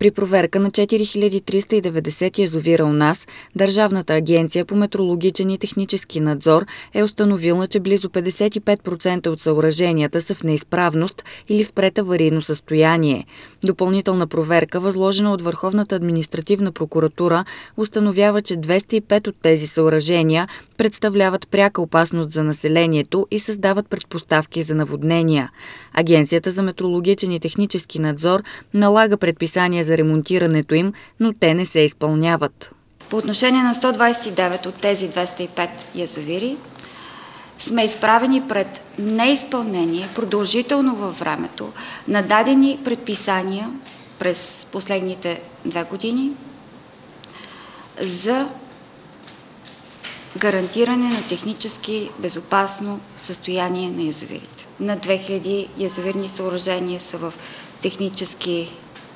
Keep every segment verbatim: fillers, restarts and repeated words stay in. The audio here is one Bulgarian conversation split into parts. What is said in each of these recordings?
При проверка на четири хиляди триста и деветдесет язовира у нас, Държавната агенция по метрологичен и технически надзор е установила, че близо петдесет и пет процента от съоръженията са в неизправност или в предаварийно състояние. Допълнителна проверка, възложена от Върховната административна прокуратура, установява, че двеста и пет от тези съоръжения представляват пряка опасност за населението и създават предпоставки за наводнения. Агенцията за метрологичен и технически надзор налага предписания за ремонтирането им, но те не се изпълняват. По отношение на сто двадесет и девет от тези двеста и пет язовири сме изправени пред неизпълнение продължително във времето на дадени предписания през последните две години за гарантиране на технически безопасно състояние на язовирите. На две хиляди язовирни съоръжения са в технически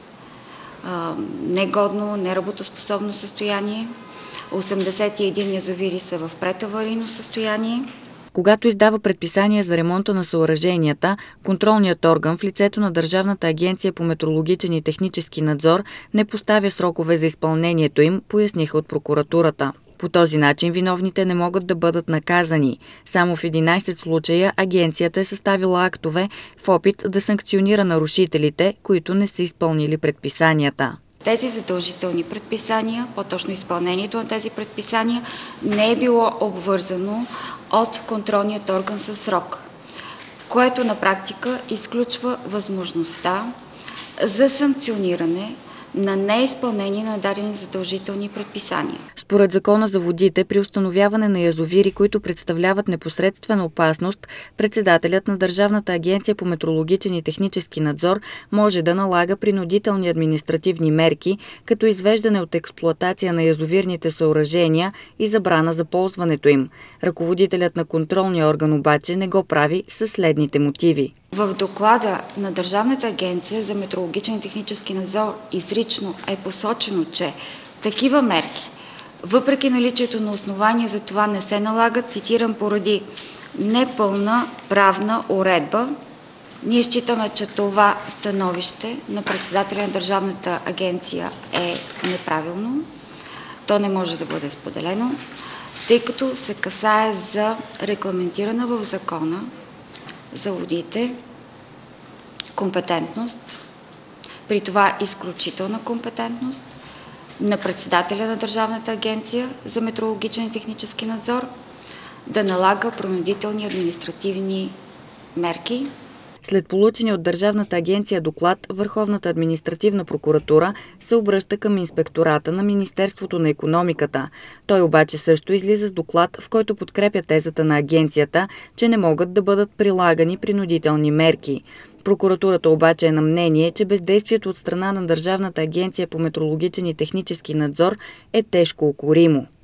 а, негодно, неработоспособно състояние. осемдесет и един язовири са в предаварийно състояние. Когато издава предписания за ремонта на съоръженията, контролният орган в лицето на Държавната агенция по метрологичен и технически надзор не поставя срокове за изпълнението им, поясниха от прокуратурата. По този начин виновните не могат да бъдат наказани. Само в единадесет случая агенцията е съставила актове в опит да санкционира нарушителите, които не са изпълнили предписанията. Тези задължителни предписания, по-точно изпълнението на тези предписания, не е било обвързано от контролният орган със срок, което на практика изключва възможността за санкциониране на неизпълнение на дадени задължителни предписания. Според Закона за водите, при установяване на язовири, които представляват непосредствена опасност, председателят на Държавната агенция по метрологичен и технически надзор може да налага принудителни административни мерки, като извеждане от експлоатация на язовирните съоръжения и забрана за ползването им. Ръководителят на контролния орган обаче не го прави със следните мотиви. В доклада на Държавната агенция за метрологичен и технически надзор изрично е посочено, че такива мерки, въпреки наличието на основания за това, не се налагат, цитирам, поради непълна правна уредба. Ние считаме, че това становище на председателя на Държавната агенция е неправилно. То не може да бъде споделено, тъй като се касае за регламентирана в закона за водите компетентност, при това изключителна компетентност на председателя на Държавната агенция за метрологичен и технически надзор да налага принудителни административни мерки. След получени от Държавната агенция доклад, Върховната административна прокуратура се обръща към инспектората на Министерството на икономиката. Той обаче също излиза с доклад, в който подкрепя тезата на агенцията, че не могат да бъдат прилагани принудителни мерки. Прокуратурата обаче е на мнение, че бездействието от страна на Държавната агенция по метрологичен и технически надзор е тежко укоримо.